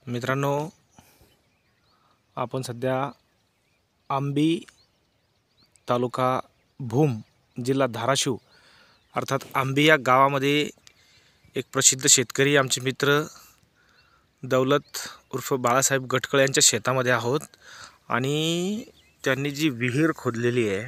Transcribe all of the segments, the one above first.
मित्रांनो, आपण सध्या आंबी तालुका भूम जिल्हा धाराशिव अर्थात आंबी या गावामध्ये एक प्रसिद्ध शेतकरी आमचे मित्र दौलत उर्फ बाळासाहेब गटकळ यांच्या शेतामध्ये आहोत आणि त्यांनी जी विहीर खोदलेली आहे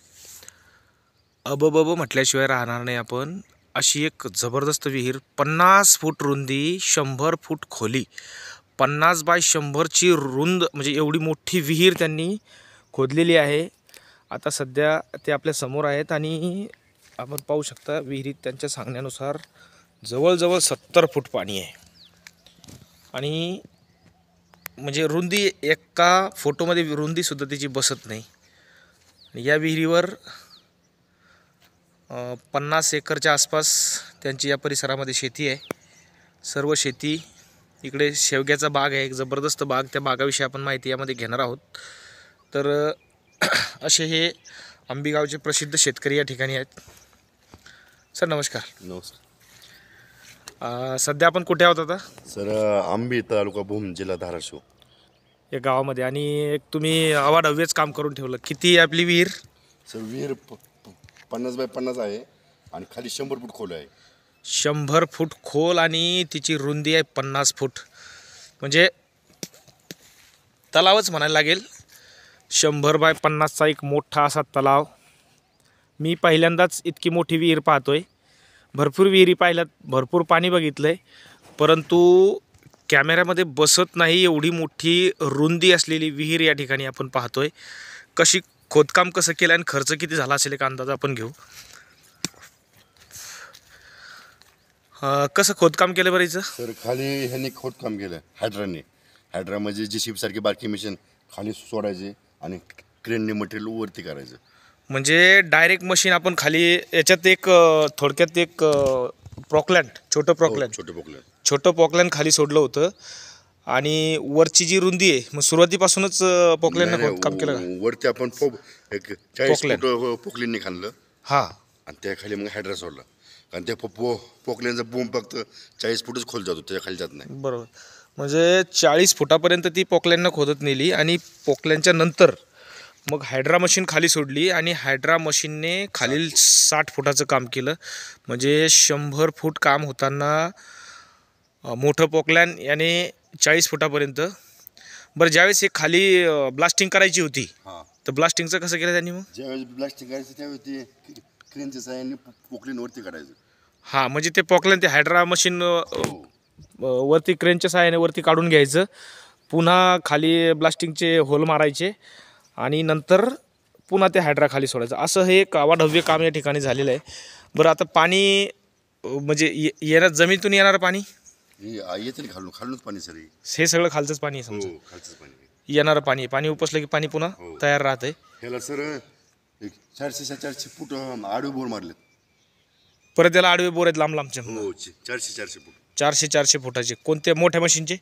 अबब म्हटल्याशिवाय राहणार नाही आपण। अशी एक जबरदस्त विहीर 50 फूट रुंदी 100 फूट खोली 50 बाय 100 ची रुंद म्हणजे एवढी मोठी विहीर त्यांनी खोदलेली आहे। आता सध्या ते आपल्या समोर आहेत आणि आपण पाहू शकता विहिरीत त्यांच्या सांगण्यानुसार जवळजवळ 70 फूट पाणी आहे आणि म्हणजे रुंदी एका फोटोमध्ये रुंदी सुद्धा त्याची बसत नाही। या विहिरीवर 50 एकरच्या आसपास त्यांची या परिसरामध्ये शेती आहे। सर्व शेती इकडे शेवग्याचा बाग आहे, एक जबरदस्त बाग। त्या बागाविषयी आपण माहिती यामध्ये घेणार आहोत। तर असे हे आंबीगावचे प्रसिद्ध शेतकरी या ठिकाणी आहेत। सर नमस्कार। नमस्कार सध्या आपण कुठे आहोत आता? सर, आंबी तालुका भूम जिल्हा धाराशिव या गावामध्ये आणि एक तुम्ही अवाढव्यच काम करून ठेवलं। किती आपली विहीर? सर, विहीर 50 बाय 50 आहे आणि खाली 100 फूट खोल आहे। 100 फूट खोल आणि तिची रुंदी आहे 50 फूट, म्हणजे तलावच म्हणायला लागेल। 100 बाय 50 चा एक मोठा असा तलाव। मी पहिल्यांदाच इतकी मोठी विहीर पाहतोय। भरपूर विहिरी पाहिल्यात, भरपूर पाणी बघितलंय, परंतु कॅमेऱ्यामध्ये बसत नाही एवढी मोठी रुंदी असलेली विहीर या ठिकाणी आपण पाहतोय। कशी खोदकाम कसं केलं आणि खर्च किती झाला असेल एक अंदाज आपण घेऊ। कसं खोदकाम केलं बरं हिचं? सर, खाली ह्यांनी खोदकाम केलं हायड्रा म्हणजे JCB सारखी बारकी मशीन खाली सोडायचे आणि क्रेनने मटेरियल वरती करायचं। म्हणजे डायरेक्ट मशीन आपण खाली याच्यात एक थोडक्यात एक प्रॉकलँड छोटं पॉकलँड खाली सोडलं होतं आणि वरची जी रुंदी आहे मग सुरुवातीपासूनच पॉकलँडनं खोदकाम केलं का? वरती आपण एक 40 फूट पोकलींनी खाणलं हां, आणि त्या खाली मग हायड्रा सोडला, कारण त्या पोकलींचा बूम फक्त 40 फूटच खोल जातो, त्याच्या खाली जात नाही। बरोबर। म्हणजे 40 फुटापर्यंत ती पॉकलँडनं खोदत नेली आणि पॉकलँडच्या नंतर मग हायड्रा मशीन खाली सोडली आणि हायड्रा मशीनने खालील 60 फुटाचं काम केलं। म्हणजे 100 फूट काम होताना मोठं पॉकलँड याने 40 फुटापर्यंत। बरं, ज्यावेळेस एक खाली ब्लास्टिंग करायची होती तर ब्लास्टिंगचं कसं केलं त्यांनी? मग ज्यावेळेस ब्लास्टिंग करायचं त्यावेळेस ते क्रेनच्या साहाय्याने पोकलीन वरती काढायचं। हां, म्हणजे ते पॉकलँड ते हायड्रा मशीन वरती क्रेनच्या साहाय्याने वरती काढून घ्यायचं, पुन्हा खाली ब्लास्टिंगचे होल मारायचे आणि नंतर पुन्हा ते हायड्रा खाली सोडायचं। असं हे एक अवाढव्य काम या ठिकाणी झालेलं आहे। बरं, आता पाणी म्हणजे येणार जमिनीतून येणारं पाणी येते ना खालूनच पाणी सर, हे सगळं खालचंच पाणी आहे समजा। खालचंच पाणी येणारं पाणी उपसलं की पाणी पुन्हा तयार राहतंय। ह्याला सर एक 400 फूट आडवे बोर मारलेत। परत त्याला आडवे बोर आहेत लांब लांबचे? 400 फूट 400 फुटाचे। कोणत्या मोठ्या मशीनचे?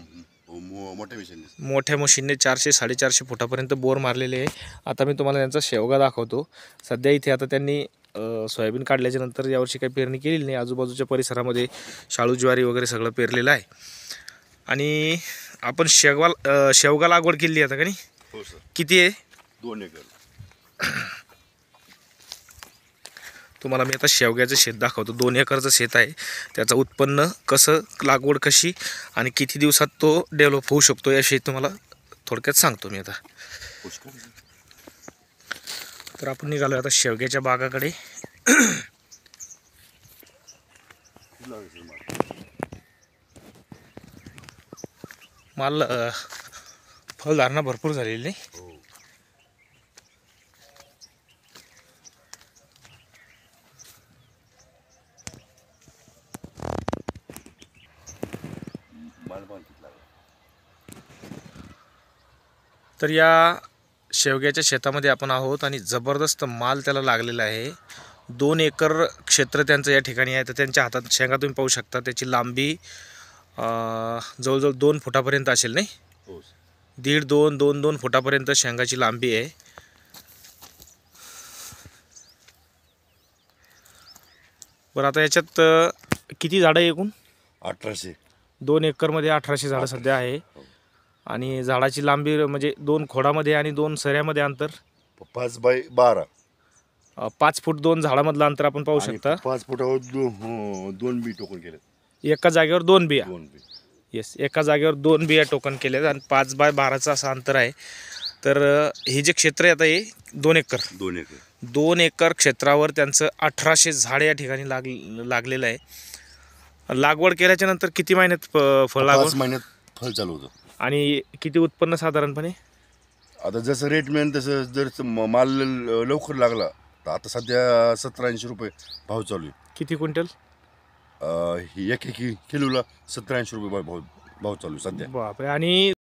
मोठ्या मशीनने 400-450 फुटापर्यंत बोर मारलेले आहे। आता मी तुम्हाला त्यांचा शेवगा दाखवतो। सध्या इथे आता त्यांनी सोयाबीन काढल्याच्या नंतर यावर्षी काही पेरणी केलेली नाही। आजूबाजूच्या परिसरामध्ये शाळू ज्वारी वगैरे सगळं पेरलेलं आहे आणि आपण शेवगा लागवड केली आता का नाही? हो सर। किती आहे? 2 एकर। तुम्हाला मी आता शेवग्याचं शेत दाखवतो। 2 एकरचं शेत आहे। त्याचं उत्पन्न कसं, लागवड कशी आणि किती दिवसात तो डेव्हलप होऊ शकतो याविषयी तुम्हाला थोडक्यात सांगतो मी आता। तर आपण निघालो आता शेवग्याच्या बागाकडे। माल फळधारणा भरपूर झालेली नाही? तर या शेवग्याच्या शेतामध्ये आपण आहोत आणि जबरदस्त माल त्याला लागलेला आहे। 2 एकर क्षेत्र त्यांचं या ठिकाणी आहे। तर त्यांच्या हातात शेंगा तुम्ही पाहू शकता। त्याची लांबी जवळजवळ 2 फुटापर्यंत असेल नाही? 1.5-2 फुटापर्यंत शेंगाची लांबी आहे। बरं, आता याच्यात किती झाडं आहे एकूण? 1800 2 एकरमध्ये 1800 झाडं सध्या आहे. हो. आणि झाडाची लांबी म्हणजे 2 खोडामध्ये आणि 2 सऱ्यामध्ये अंतर 5x12 5 फूट 2 झाडामधलं अंतर आपण पाहू आणि शकता. 5 फुटावर दोन बी टोकन केले. एका जागेवर 2 बिया. 2 बी. येस, एका जागेवर 2 बिया टोकन केल्यात आणि 5x12चं असं अंतर आहे. तर हे जे क्षेत्र आहे आता हे 2 एकर 2 एकर. 2 एकर क्षेत्रावर त्यांचं 1800 झाड या ठिकाणी लागलेलं आहे. लागवड केल्याच्या नंतर किती महिन्यात फळ 5 लागवड महिन्यात फळ चालू होतं. आणि किती उत्पन्न साधारणपणे? आता जसं रेट मिळेल तसं जर माल लवकर लागला तर आता सध्या 70-80 रुपये भाव चालू आहे. किती क्विंटल? एक किलोला 70-80 रुपये भाव चालू आहे सध्या. बापरे. आणि